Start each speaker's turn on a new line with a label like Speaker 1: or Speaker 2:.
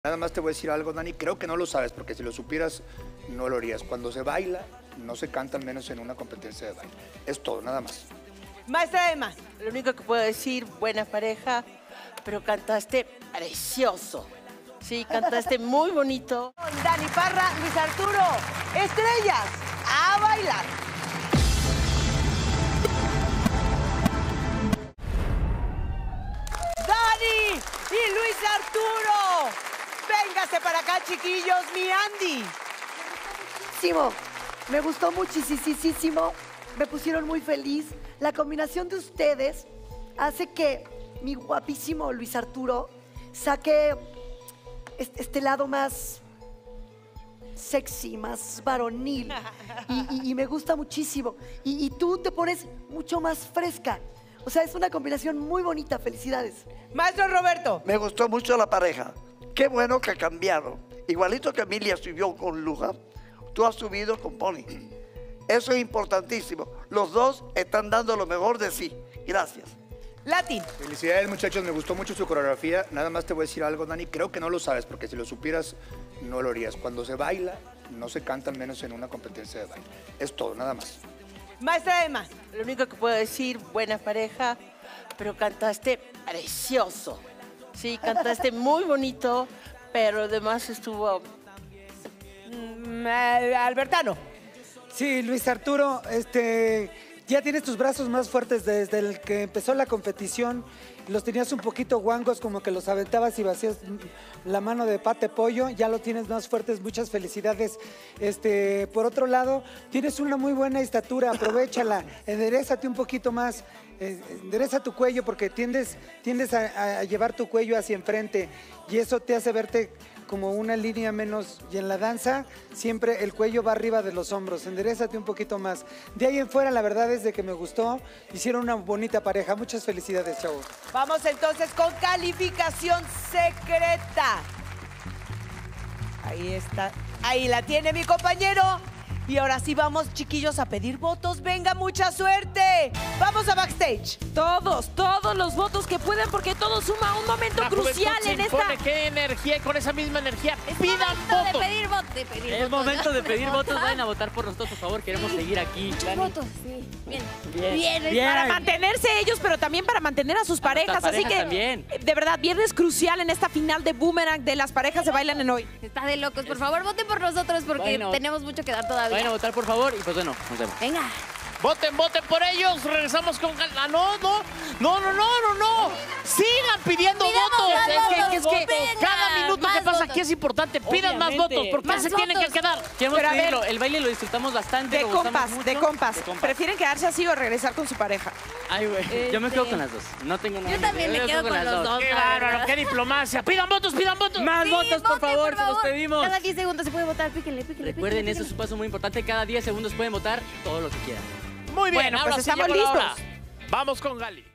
Speaker 1: Nada más te voy a decir algo, Dani, creo que no lo sabes, porque si lo supieras, no lo harías. Cuando se baila, no se canta, al menos en una competencia de baile. Es todo, nada más.
Speaker 2: Maestra Emma.
Speaker 3: Lo único que puedo decir, buena pareja, pero cantaste precioso. Sí, cantaste muy bonito.
Speaker 2: Dani Parra, Luis Arturo. Estrellas, a bailar. Dani y Luis Arturo. Véngase para acá, chiquillos, mi Andy.
Speaker 4: Me gustó muchísimo. Me pusieron muy feliz. La combinación de ustedes hace que mi guapísimo Luis Arturo saque este lado más sexy, más varonil. Y me gusta muchísimo. Y tú te pones mucho más fresca. O sea, es una combinación muy bonita. Felicidades.
Speaker 2: Maestro Roberto.
Speaker 5: Me gustó mucho la pareja. Qué bueno que ha cambiado. Igualito que Emilia subió con Luján, tú has subido con Pony. Eso es importantísimo. Los dos están dando lo mejor de sí. Gracias.
Speaker 2: Latin.
Speaker 1: Felicidades, muchachos, me gustó mucho su coreografía. Nada más te voy a decir algo, Dani, creo que no lo sabes, porque si lo supieras, no lo harías. Cuando se baila, no se canta, al menos en una competencia de baile. Es todo, nada más.
Speaker 2: Maestra Emma.
Speaker 3: Lo único que puedo decir, buena pareja, pero cantaste precioso. Sí, cantaste muy bonito, pero además estuvo...
Speaker 2: Albertano.
Speaker 6: Sí, Luis Arturo, ya tienes tus brazos más fuertes desde el que empezó la competición. Los tenías un poquito guangos, como que los aventabas y vacías la mano de pate pollo. Ya lo tienes más fuertes, muchas felicidades. Por otro lado, tienes una muy buena estatura, aprovéchala, enderézate un poquito más. Endereza tu cuello porque tiendes a llevar tu cuello hacia enfrente y eso te hace verte como una línea menos. Y en la danza siempre el cuello va arriba de los hombros. Enderézate un poquito más. De ahí en fuera, la verdad es de que me gustó. Hicieron una bonita pareja. Muchas felicidades, chavos.
Speaker 2: Vamos entonces con calificación secreta. Ahí está. Ahí la tiene mi compañero. Y ahora sí vamos, chiquillos, a pedir votos. ¡Venga, mucha suerte! ¡Vamos a backstage!
Speaker 7: Todos los votos que puedan, porque todo suma un momento crucial en esta...
Speaker 8: ¡Qué energía! Y con esa misma energía, pidan votos.
Speaker 9: Es momento de pedir votos. Vayan a votar por nosotros, por favor. Queremos seguir aquí.
Speaker 7: Votos, sí. Bien. Para mantenerse ellos, pero también para mantener a sus parejas. Así que,
Speaker 9: también.
Speaker 7: De verdad, viernes crucial en esta final de Boomerang de las parejas se bailan en hoy.
Speaker 10: Está de locos. Por favor, voten por nosotros porque tenemos mucho que dar todavía.
Speaker 9: Vayan a votar, por favor. Y pues bueno, nos vemos.
Speaker 10: Venga.
Speaker 8: Voten por ellos. Regresamos con... No. Sigan pidiendo votos. Es que cada minuto que pasa aquí es importante. Pidan más votos porque se tienen que quedar.
Speaker 9: Queremos
Speaker 7: Pero a ver,
Speaker 9: pedirlo. El baile lo disfrutamos bastante.
Speaker 7: De
Speaker 9: lo gozamos
Speaker 7: compas,
Speaker 9: mucho.
Speaker 7: de compas. ¿Prefieren quedarse así o regresar con su pareja?
Speaker 9: Ay, güey. Yo me quedo con las dos. No tengo nada.
Speaker 10: Yo también me quedo con los dos.
Speaker 8: ¡Qué bárbaro! ¡Qué diplomacia! ¡Pidan votos!
Speaker 9: Más
Speaker 10: Sí,
Speaker 9: votos, por
Speaker 10: voten,
Speaker 9: favor, se los pedimos.
Speaker 10: Cada 10 segundos se puede votar. Píquenle.
Speaker 9: Recuerden, eso es un paso muy importante. Cada 10 segundos pueden votar todo lo que quieran.
Speaker 8: Muy bien,
Speaker 7: Bueno,
Speaker 8: ahora
Speaker 7: pues
Speaker 8: sí
Speaker 7: estamos
Speaker 8: llegó la
Speaker 7: listos.
Speaker 8: hora. Vamos con Gali.